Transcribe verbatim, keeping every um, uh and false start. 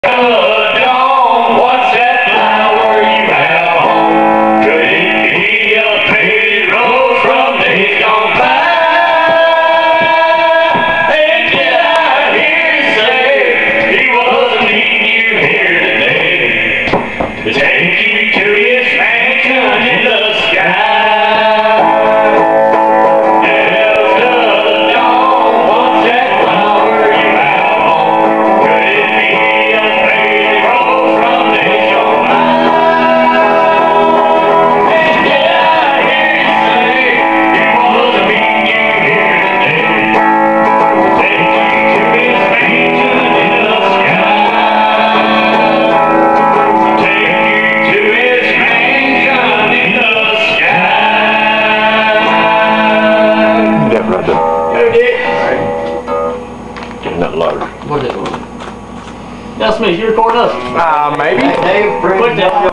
That loader. What is it? That's me. You recording us? Uh, maybe. Hey, Dave,